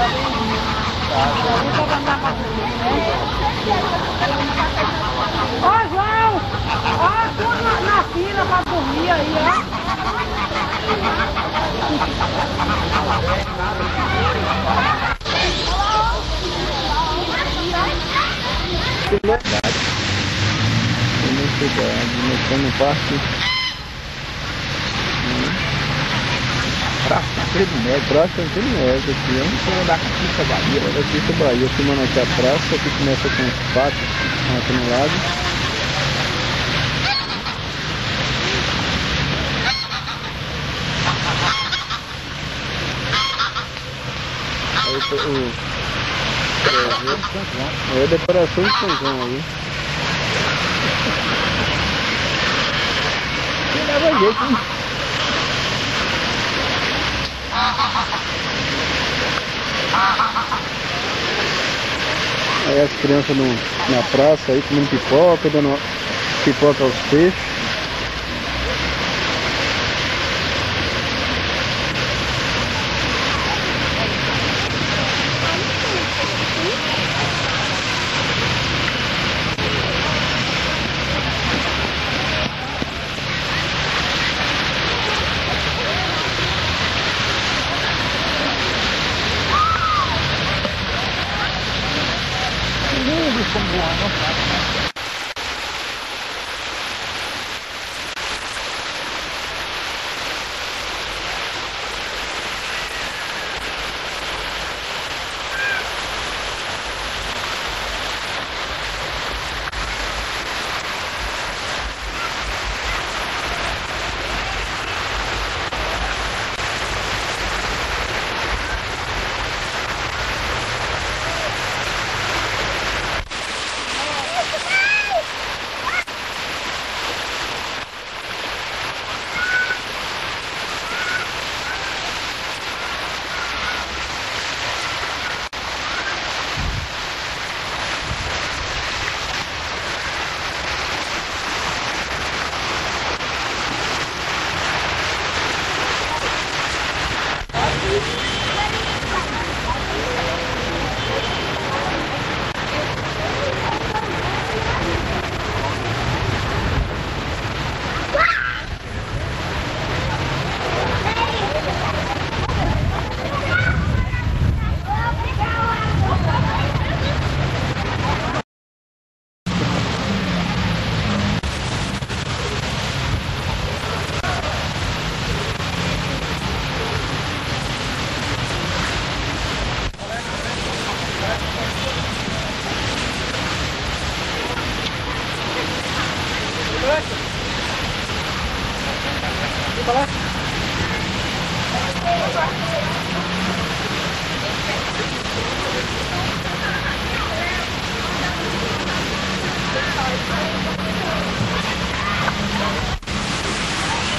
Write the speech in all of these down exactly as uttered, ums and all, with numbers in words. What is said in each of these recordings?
Ó, João! Ó, tudo na, na fila pra dormir aí, ó. Verdade. Muito grande, metendo no parque. Praça Tancredo Neves, Praça Tancredo Neves aqui, é um som da Conquista Bahia. Da Conquista Bahia, filmando aqui a praça, aqui começa com os patos aqui no lado. Aí o, o é a decoração de São João aí. Não leva jeito, hein? Aí as crianças no, na praça aí comendo pipoca, dando pipoca aos peixes. Como voando.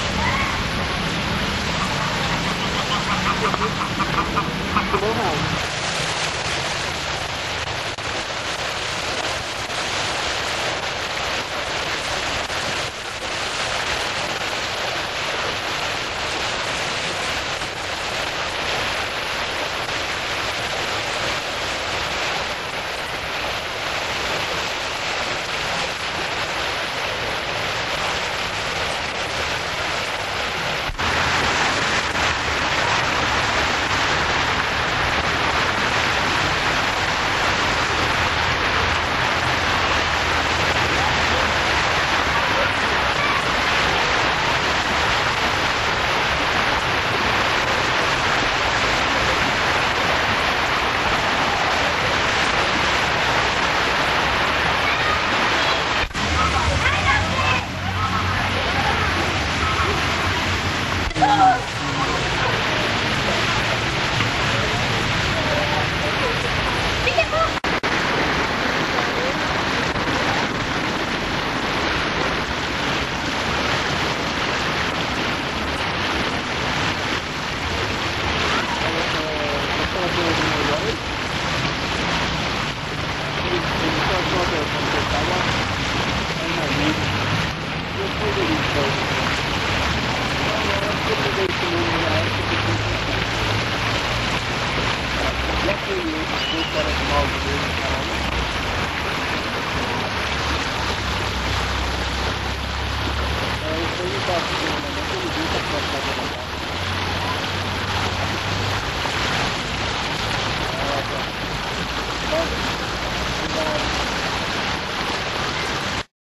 Não.